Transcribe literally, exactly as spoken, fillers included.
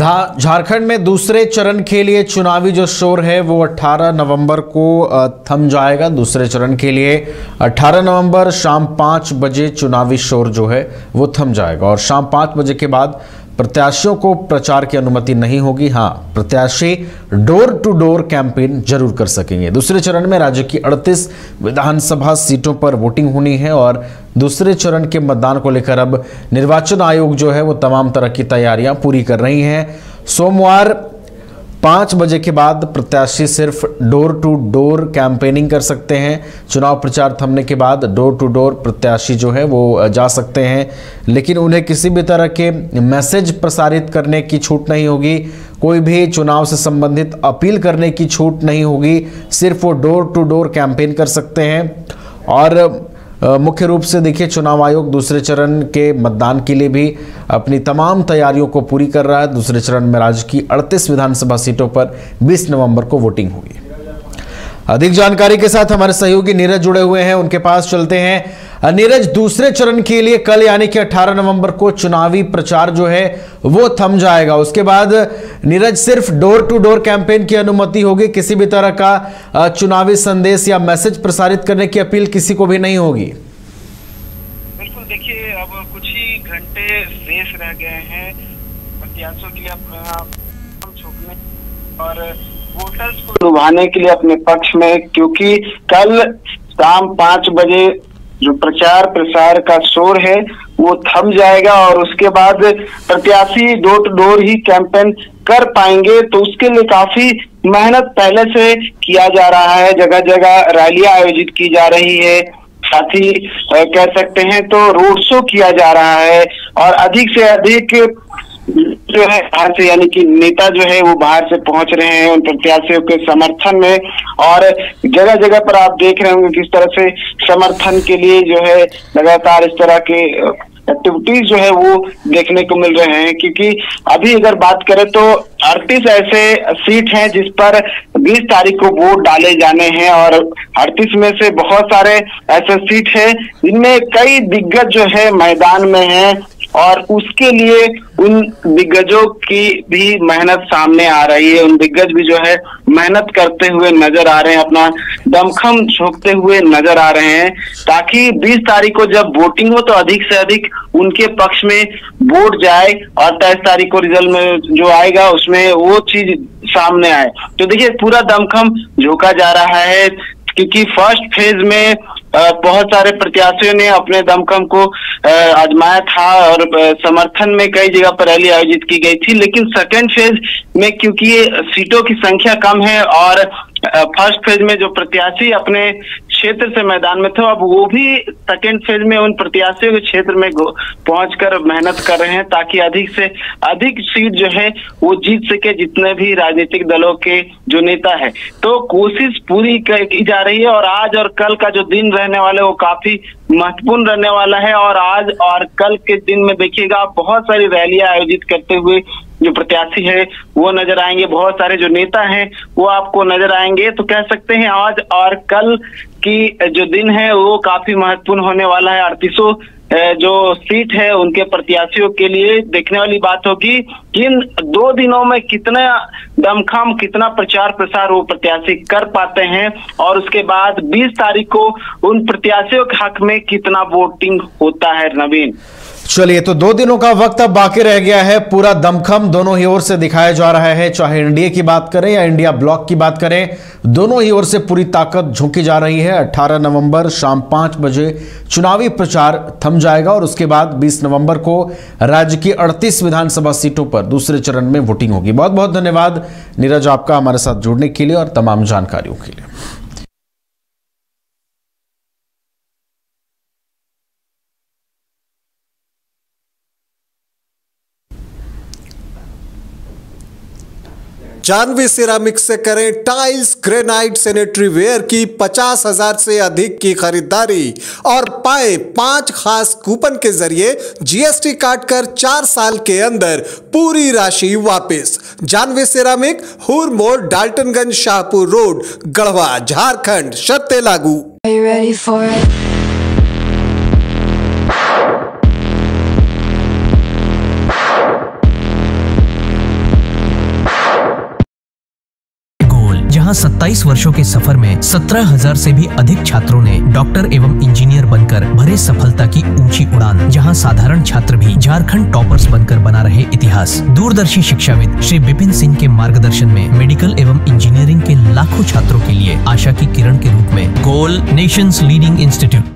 झारखंड में दूसरे चरण के लिए चुनावी जो शोर है वो अठारह नवंबर को थम जाएगा। दूसरे चरण के लिए अठारह नवंबर शाम पाँच बजे चुनावी शोर जो है वो थम जाएगा और शाम पाँच बजे के बाद प्रत्याशियों को प्रचार की अनुमति नहीं होगी। हाँ, प्रत्याशी डोर टू डोर कैंपेन जरूर कर सकेंगे। दूसरे चरण में राज्य की अड़तीस विधानसभा सीटों पर वोटिंग होनी है और दूसरे चरण के मतदान को लेकर अब निर्वाचन आयोग जो है वो तमाम तरह की तैयारियां पूरी कर रही हैं। सोमवार पाँच बजे के बाद प्रत्याशी सिर्फ डोर टू डोर कैंपेनिंग कर सकते हैं। चुनाव प्रचार थमने के बाद डोर टू डोर प्रत्याशी जो है वो जा सकते हैं, लेकिन उन्हें किसी भी तरह के मैसेज प्रसारित करने की छूट नहीं होगी। कोई भी चुनाव से संबंधित अपील करने की छूट नहीं होगी। सिर्फ वो डोर टू डोर कैंपेन कर सकते हैं। और मुख्य रूप से देखिए, चुनाव आयोग दूसरे चरण के मतदान के लिए भी अपनी तमाम तैयारियों को पूरी कर रहा है। दूसरे चरण में राज्य की अड़तीस विधानसभा सीटों पर बीस नवंबर को वोटिंग होगी। अधिक जानकारी के साथ हमारे सहयोगी नीरज जुड़े हुए हैं, उनके पास चलते हैं। नीरज, दूसरे चरण के लिए कल यानी कि अठारह नवंबर को चुनावी प्रचार जो है वो थम जाएगा। उसके बाद नीरज सिर्फ डोर टू डोर कैंपेन की अनुमति होगी, किसी भी तरह का चुनावी संदेश या मैसेज प्रसारित करने की अपील किसी को भी नहीं होगी। बिल्कुल, देखिए अब कुछ ही घंटे शेष रह गए हैं प्रत्याशियों के लिए अपना छोड़ने और वोटर्स को लुभाने के लिए अपने पक्ष में, क्योंकि कल शाम पाँच बजे जो प्रचार प्रसार का शोर है वो थम जाएगा और उसके बाद प्रत्याशी डोर टू डोर ही कैंपेन कर पाएंगे। तो उसके लिए काफी मेहनत पहले से किया जा रहा है। जगह जगह रैलियां आयोजित की जा रही है, साथ ही कह सकते हैं तो रोड शो किया जा रहा है और अधिक से अधिक जो है बाहर से यानी कि नेता जो है वो बाहर से पहुंच रहे हैं उन प्रत्याशियों के समर्थन में। और जगह जगह पर आप देख रहे होंगे किस तरह से समर्थन के लिए जो है लगातार इस तरह के एक्टिविटीज जो है वो देखने को मिल रहे हैं। क्योंकि अभी अगर बात करें तो अड़तीस ऐसे सीट हैं जिस पर बीस तारीख को वोट डाले जाने हैं और अड़तीस में से बहुत सारे ऐसे सीट हैं जिनमें कई दिग्गज जो है मैदान में हैं और उसके लिए उन दिग्गजों की भी मेहनत सामने आ रही है। उन दिग्गज भी जो है मेहनत करते हुए नजर आ रहे हैं, अपना दमखम झोंकते हुए नजर आ रहे हैं, ताकि बीस तारीख को जब वोटिंग हो तो अधिक से अधिक उनके पक्ष में वोट जाए और तेईस तारीख को रिजल्ट में जो आएगा उसमें वो चीज सामने आए। तो देखिए, पूरा दमखम झोंका जा रहा है क्योंकि फर्स्ट फेज में बहुत सारे प्रत्याशियों ने अपने दमखम को आजमाया था और समर्थन में कई जगह पर रैली आयोजित की गई थी। लेकिन सेकेंड फेज में क्योंकि ये सीटों की संख्या कम है और फर्स्ट फेज में जो प्रत्याशी अपने क्षेत्र से मैदान में थे, अब वो भी सेकेंड फेज में उन प्रत्याशियों के क्षेत्र में पहुंचकर मेहनत कर रहे हैं ताकि अधिक से अधिक सीट जो है वो जीत सके, जितने भी राजनीतिक दलों के जो नेता है। तो कोशिश पूरी की जा रही है और आज और कल का जो दिन रहने वाला है वो काफी महत्वपूर्ण रहने वाला है। और आज और कल के दिन में देखिएगा बहुत सारी रैलियां आयोजित करते हुए जो प्रत्याशी है वो नजर आएंगे, बहुत सारे जो नेता हैं वो आपको नजर आएंगे। तो कह सकते हैं आज और कल की जो दिन है वो काफी महत्वपूर्ण होने वाला है। अड़तीसों जो सीट है उनके प्रत्याशियों के लिए देखने वाली बात होगी कि इन दो दिनों में कितना दमखम, कितना प्रचार प्रसार वो प्रत्याशी कर पाते हैं और उसके बाद बीस तारीख को उन प्रत्याशियों के हक में कितना वोटिंग होता है। नवीन, चलिए, तो दो दिनों का वक्त अब बाकी रह गया है। पूरा दमखम दोनों ही ओर से दिखाया जा रहा है, चाहे एनडीए की बात करें या इंडिया ब्लॉक की बात करें, दोनों ही ओर से पूरी ताकत झोंकी जा रही है। अठारह नवंबर शाम पाँच बजे चुनावी प्रचार थम जाएगा और उसके बाद बीस नवंबर को राज्य की अड़तीस विधानसभा सीटों पर दूसरे चरण में वोटिंग होगी। बहुत बहुत धन्यवाद नीरज आपका हमारे साथ जुड़ने के लिए और तमाम जानकारियों के लिए। जानवी सिरामिक्स से करें टाइल्स, ग्रेनाइट, सैनिटरी वेयर की पचास हजार से अधिक की खरीदारी और पाए पांच खास कूपन के जरिए जीएसटी काट कर चार साल के अंदर पूरी राशि वापस। जानवी सिरामिक, हुर मोड़, डाल्टनगंज, शाहपुर रोड, गढ़वा, झारखंड। शर्तें लागू। जहां सत्ताईस वर्षों के सफर में सत्रह हजार से भी अधिक छात्रों ने डॉक्टर एवं इंजीनियर बनकर भरे सफलता की ऊंची उड़ान। जहां साधारण छात्र भी झारखंड टॉपर्स बनकर बना रहे इतिहास। दूरदर्शी शिक्षाविद श्री विपिन सिंह के मार्गदर्शन में मेडिकल एवं इंजीनियरिंग के लाखों छात्रों के लिए आशा की किरण के रूप में गोल नेशंस लीडिंग इंस्टीट्यूट